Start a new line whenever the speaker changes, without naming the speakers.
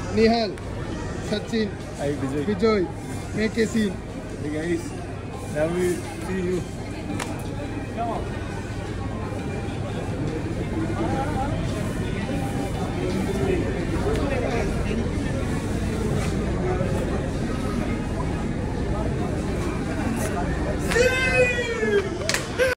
Nihal, Sachin,
Hi Vijay.
Bijoy, make a scene.
Hey guys, now we see you. Come on.